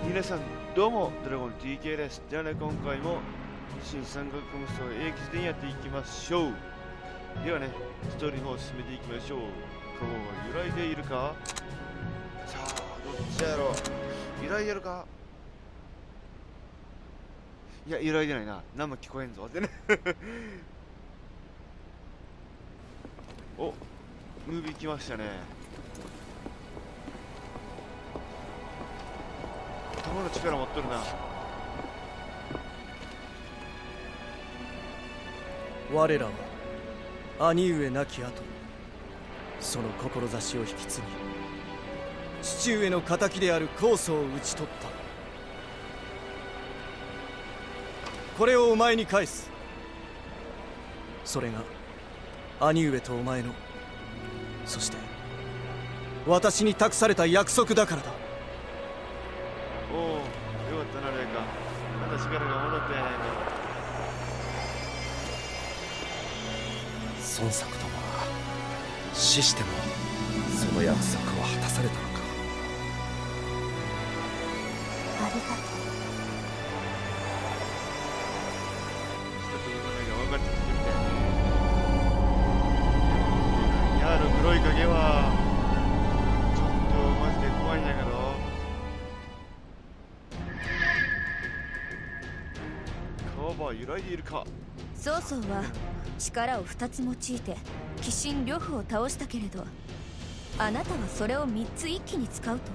皆さんどうも、ドラゴン TK です。ではね、今回も新三角無双英吉でやっていきましょう。ではね、ストーリーの方を進めていきましょう。ここは揺らいでいるか。さあ、どっちやろう。揺らいでるか。いや、揺らいでないな。何も聞こえんぞってね。お、ムービー来ましたね。頭の力持っとるな。 我らは兄上亡き後、その志を引き継ぎ父上の敵である高祖を討ち取った。これをお前に返す。それが兄上とお前の、そして私に託された約束だからだ。 おお、よかったな、レイカ。まだ力が戻ってやないか。 孫作とは死してもその約束を果たされたのか。 ありがとう。 一つの目が分かってきてみたいね。いや、黒い影はちょっとマジで怖いんやけど。川は揺らいでいるか。 曹操は力を2つ用いて鬼神呂布を倒したけれど、あなたはそれを3つ一気に使うと。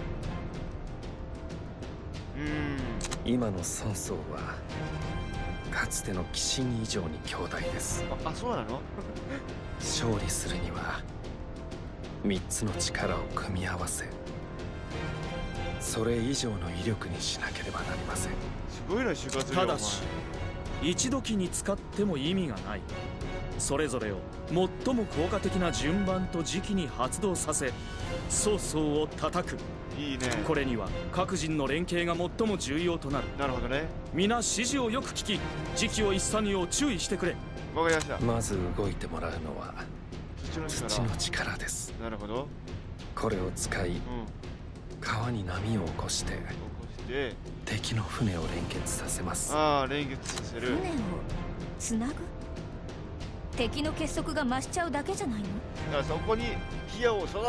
今の孫曹はかつての鬼神以上に強大です。 あ、そうなの？ 勝利するには3つの力を組み合わせ、それ以上の威力にしなければなりません。 すごいな、就活量。 ただし一時に使っても意味がない。それぞれを最も効果的な順番と時期に発動させ曹操を叩く。 いいね。 これには各人の連携が最も重要となる。 なるほどね。 皆指示をよく聞き、時期を逸さぬよう注意してくれ。 わかりました。 まず動いてもらうのは土の力です。 なるほど。 これを使い、川に波を起こして敵の船を連結させます。 ああ、連結させる。 船をつなぐ。敵の結束が増しちゃうだけじゃないの？ だからそこに火を注ぐ。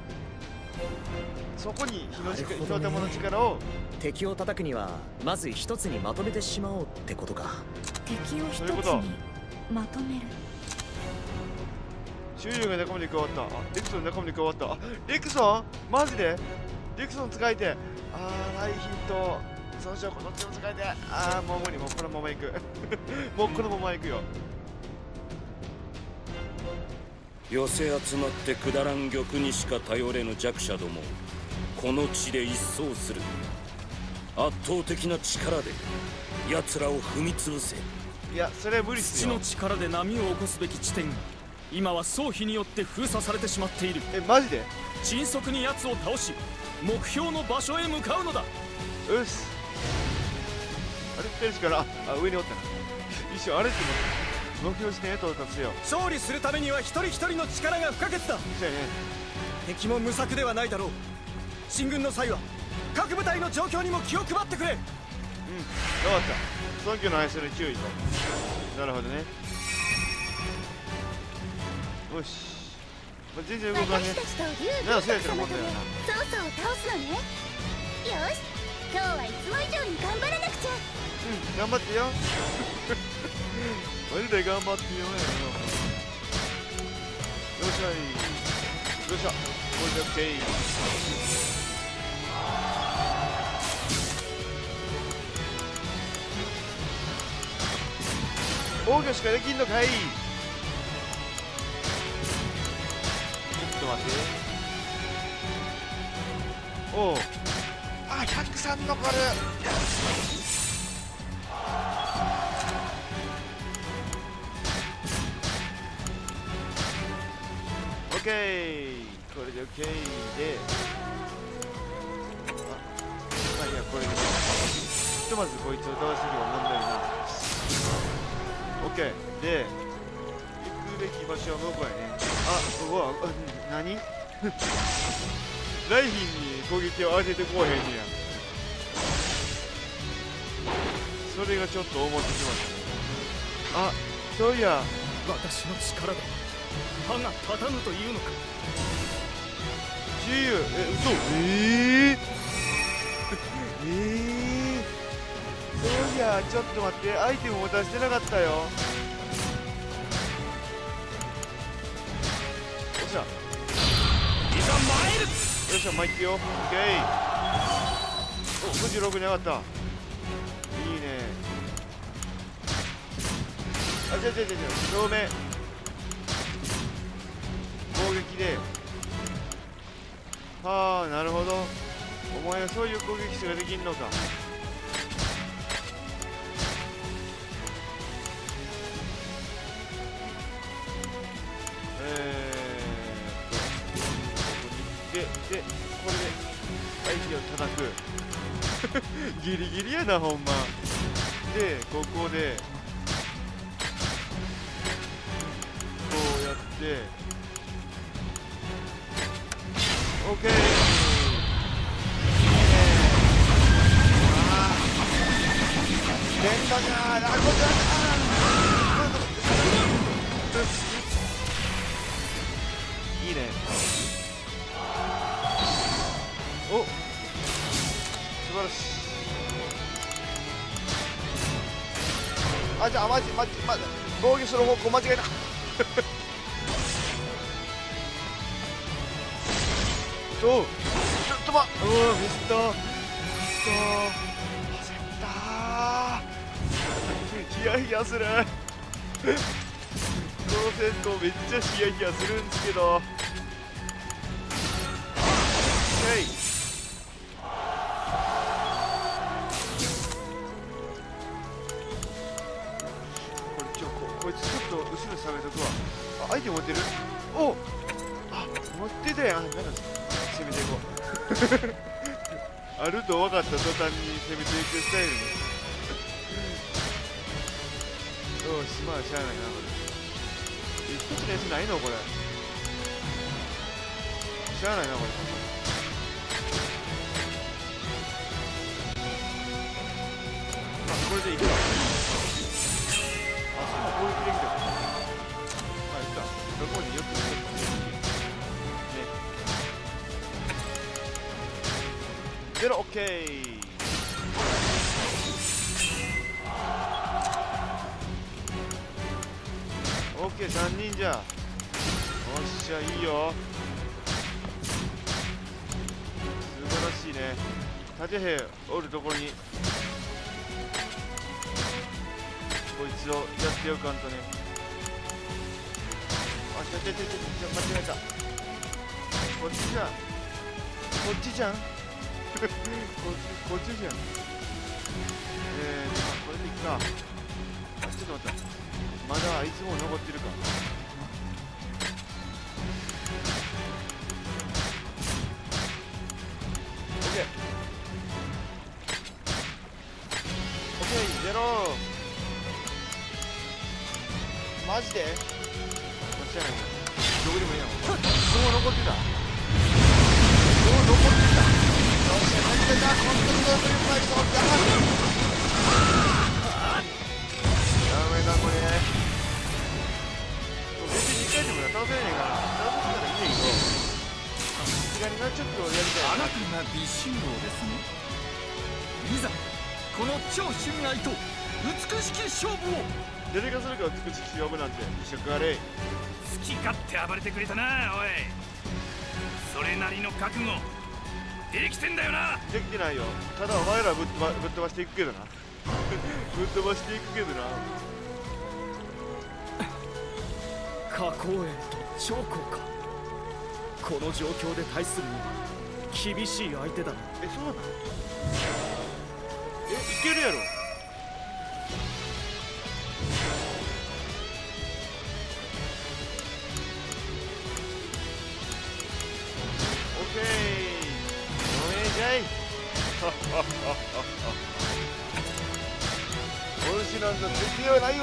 そこに火の玉の力を。 敵を叩くにはまず一つにまとめてしまおうってことか。 敵を一つにまとめる。 周囲が仲間に加わった。あ、レクソン仲間に加わった。あ、レクソンマジでレクソン使えて。あー、ライヒンとその証拠どっちも使えて。あー、もう無理。もうこのまま行く。もうこのまま行くよ。 寄せ集まってくだらん玉にしか頼れぬ弱者ども、この地で一掃する。圧倒的な力で奴らを踏み潰せ。 いや、それは無理っすよ。 土の力で波を起こすべき地点が今は曹丕によって封鎖されてしまっている。 え、マジで？ 迅速に奴を倒し目標の場所へ向かうのだ。 うっす。あれってる力、上におったな。一瞬あれって目標地点へ到達せよ。 勝利するためには一人一人の力が不可欠だ。 そうやね。 敵も無策ではないだろう。進軍の際は各部隊の状況にも気を配ってくれ。 分かった。尊敬の愛する注意と。なるほどね。よし。まあ、全然動かんね。 私たちと竜なんかそうや軍ってるもんだよな。 曹操を倒すのね。よし、今日はいつも以上に頑張らなくちゃ。 頑張ってよ。マジで頑張ってよ。よっしゃい。よっしゃ。これで OK。防御しかできんのかい。ちょっと待って。おう。あ、103残る。オッケー。これでオッケーで。まあいいや、これで。ひとまずこいつを倒すには問題ない。オッケーで、行くべき場所はどこやね。あ、ここは、何ライヒンに攻撃を当ててこうへんねや。 それがちょっと思ってしまった。あ、そういや私の力で歯が立たぬというのか。 自由、嘘、そういや、ちょっと待って、アイテムも出してなかったよ。よっしゃ、 いざ参る。 よっしゃ、参ってよ。オッケー。お、56に上がった。いいね。あ、違う、正面攻撃で。はあ、なるほど。お前はそういう攻撃手ができんのか。ここに行って、で、これで相手を叩く。ギリギリやな、ほんま。で、ここでこうやって、オッケー。連打じゃー、ラコじゃー。いいね。お、素晴らしい。あ、じゃあマジ防御する方向間違えた。お、ちょっと待って、ミスった焦ったー。ヒヤヒヤする。この戦闘めっちゃヒヤヒヤするんですけど。オッケー。こいつちょっと後ろ下げとくわ。あ、アイテム持ってる。お、あ、持ってたやん。なんだ攻めていこう。あると分かった途端に攻めていくスタイルね。よし、まあしゃあないな、これ。一つのやつないのこれ。しゃあないな、これ。あ、これでいくわ。あ、そんな攻撃できた。あ、いった。どこによくね。ゼロ、オッケー。オッケー、3人じゃ。おっしゃ、いいよ。素晴らしいね。縦兵おるところにこいつをやっておかんとね。あ、間違えた。こっちじゃん。こっちじゃん。こっちじゃん。これでいくか。あ、ちょっと待った。まだあいつも残ってるか。オッケー。オッケー、ゼロ。マジで？間違いない。どこでもいいやん。もう残ってた。よし、入ってた。コントロールする前にそうだ。ダメだこれ。別に1回でも倒せないから倒せたらいいねんけど、さすがにな、ちょっとやりたい。 あなたが美神郎ですね。いざこの超春愛と美しき勝負を。 誰がするか美しき勝負なんて一緒かれい。 好き勝手暴れてくれたな、おい。それなりの覚悟できてんだよな。 できてないよ。ただお前らぶっ飛ばしていくけどな。ぶっ飛ばしていくけどな。 花崗園と長江か。この状況で対するには厳しい相手だな。 え、そうなの？え、いけるやろ。オッケー、おめえじゃい。お主なんざ敵ではないわ。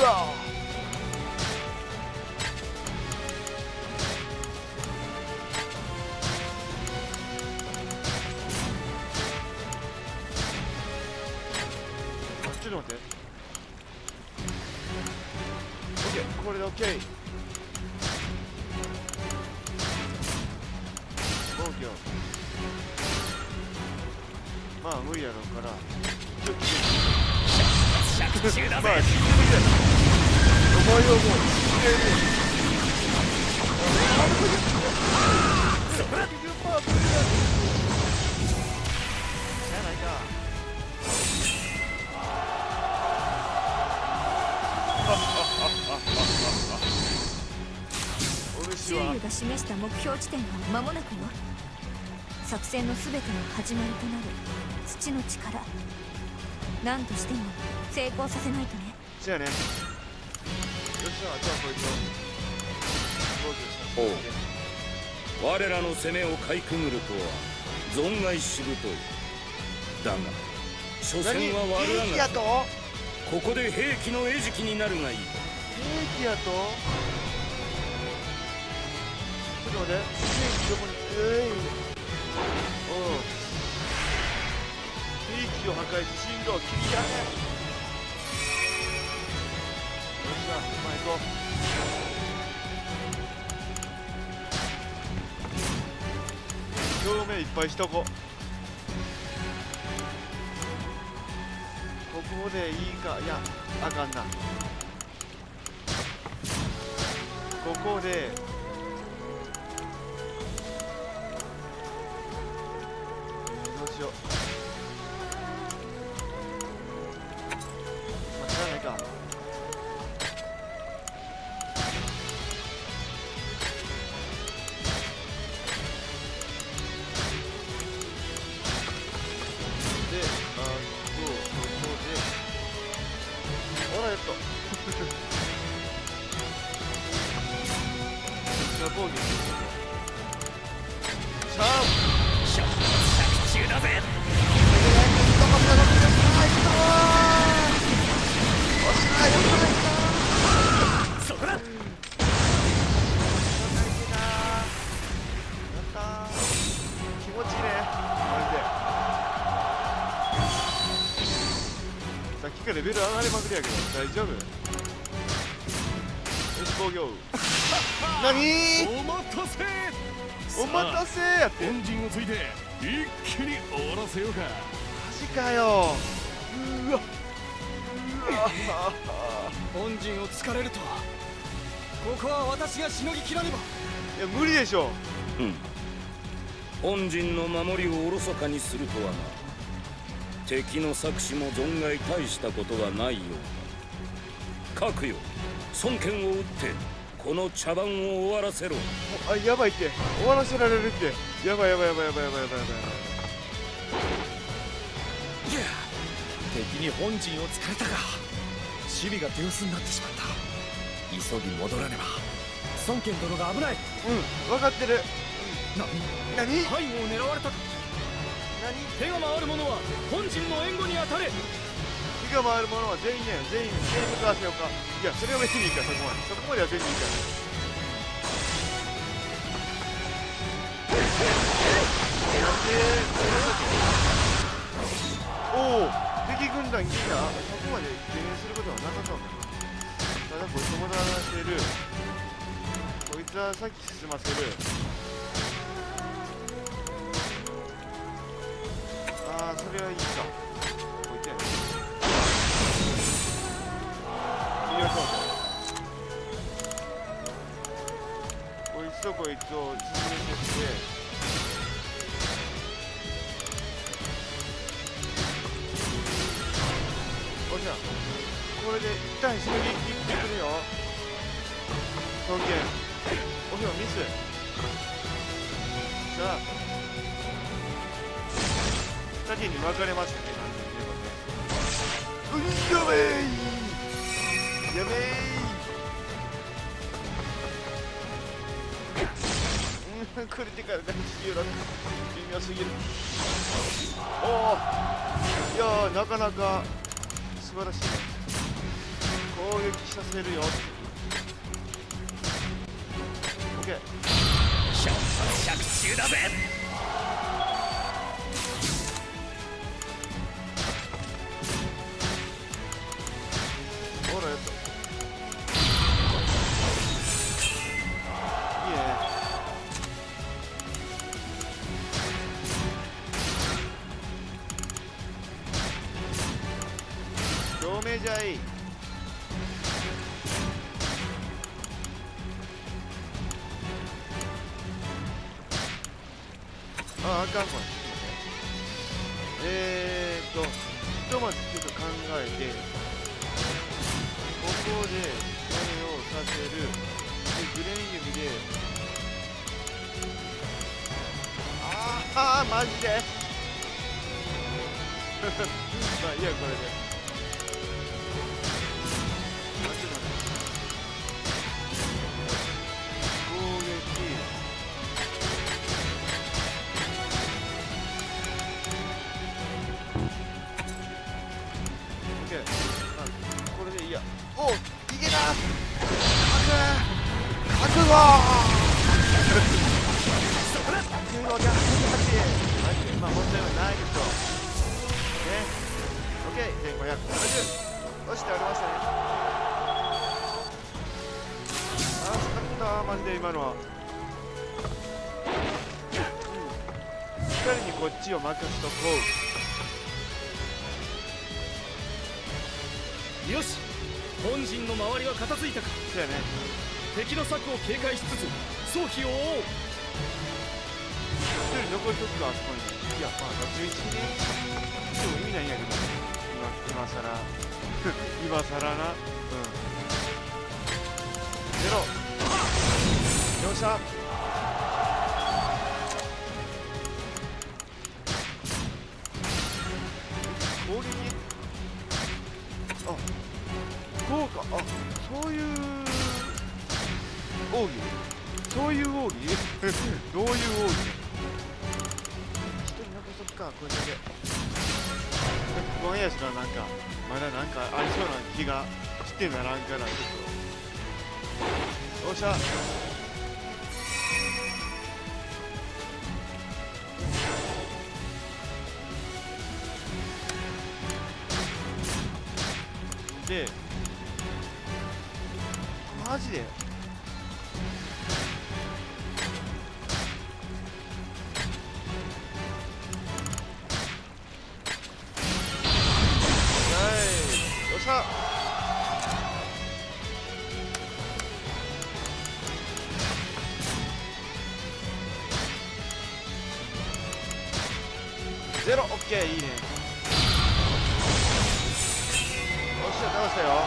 ちょっと待って。 これで OK。 防御まあ無理やろうからちょっと着中だぜ。 まあ死んでみたいお前はもう死んでるじゃないか。 シールが示した目標地点は間もなくよ。作戦の全ての始まりとなる土の力、何としても成功させないとね。 じゃあね。よっしゃ、じゃあこいつを防御させて。 我らの攻めをかいくぐるとは存外しぶとい。だが所詮は悪あがき。 とここで兵器の餌食になるがいい。 兵器やとちょっと待って、兵器どこにおう兵器を破壊し進路を切り上げ。よっしゃ、前行こう。表面いっぱいしとこ。ここでいいか。いや、あかんな。ここでどうしよう。まあ、しゃあないか。で、ここでほら、やっとじゃあ防御していこう。シャープ着中だぜ。そこだ。 やったー。気持ちいいねマジで。さっきからレベル上がりまくりやけど大丈夫？よし、防御。何？ お待たせ。 お待たせやって。 本陣をついて一気に終わらせようか。 マジかよ。うわ本陣を突かれるとは。ここは私がしのぎきらねば。 いや無理でしょ。 本陣の守りをおろそかにするとはな。敵の策士も存外大したことはないようだ。各よ、孫権を撃ってこの茶番を終わらせろ。 あ、やばいって。終わらせられるって。やばいやばいやばいやばいやばいやばいやばい。 敵に本陣を突かれたが守備が手薄になってしまった。急ぎ戻らねば。孫権殿が危ない。 分かってる。何？ 背後を狙われたか。 何？ 手が回る者は本陣の援護に当たれ。 火が回る者は全員ね、全員向かわせようか。いや、それは別にいいから。そこまでは全然いいから。おお、敵軍団ギリだ。そこまで懸念することはなさそうだ。ただこいつもらわせる。こいつはさっき進ませる。ああ、それはいいか。置いて。よいしょ。こいつとこいつを実現しておじゃこれで一旦しのぎ切ってくれよ。尊厳おひょミス。さあ二手に分かれましたね。やべえやべえ。クリティカルが微妙すぎる。おお、いやーなかなか素晴らしいね。攻撃させるよ。オッケー。 着中だぜ。 ほらやっと。 めじゃい。あ、あかんこれ。ちょっと待って。ひとまずちょっと考えて、ここでこれをさせる。で、グレン指で、マジでまあいいや、これで。ちょっと待って。攻撃。オッケー。これでいいや。お、いけた。勝つぞまあ問題はないでしょう。ね。OK、1570。押してありましたね。あ、使ったマジで今のは。光にこっちを任せとこう。よし、本陣の周りは片付いたか。 そうやね。 敵の策を警戒しつつ早期を追おう。 一人残りとくか、あそこに。いや、まあ11でも意味ないんやけど、今さら今さらな。ゼロ。よっしゃ。攻撃。あ、こうか。あ、そういう奥義。そういう奥義どういう奥義。か、これだけ不安やしな。なんかまだなんかありそうな気がしてならんから、ちょっと。よっしゃ。でマジでゼロ。オッケー、いいね。よっしゃ、倒したよ。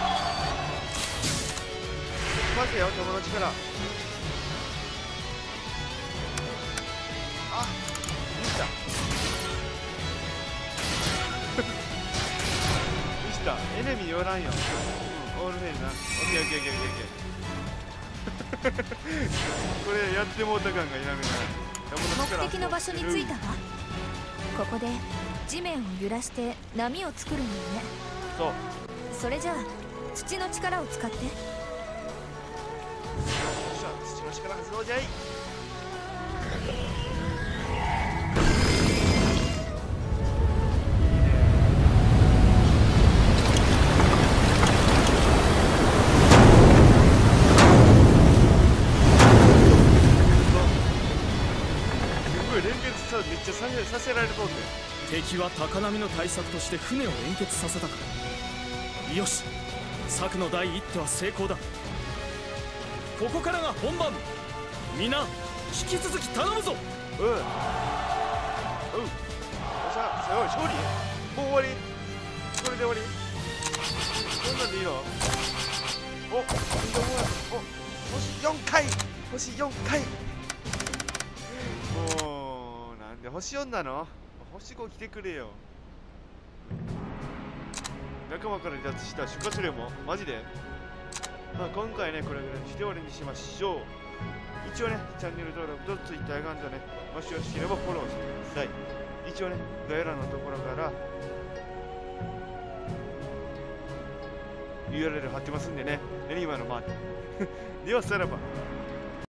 待てよ、友達から。あ、ミスタミスタエネミーおらんよ。オールフェインな。オッケーオッケーオッケーオッケー。これやってもうた感が否めない。 目的の場所に着いたわ。ここで地面を揺らして波を作るのよね。 そう。 それじゃあ土の力を使って。よっしゃ、土の力発動じゃい。めっちゃさせられとんねん。 敵は高波の対策として船を連結させたから。よし、策の第一手は成功だ。ここからが本番。みんな引き続き頼むぞ。 うん。よっしゃ、すごい勝利。もう終わり。これで終わり。こんなんでいいの。お、星4回。星4回。もうで星4なの？星5来てくれよ。仲間から離脱した出荷するもマジで。まあ今回ね、これぐらいして終わりにしましょう。一応ね、チャンネル登録と Twitter アカウントね、もしよろしければフォローしてください。一応ね、概要欄のところから URL 貼ってますんでね、今のまあではさらば。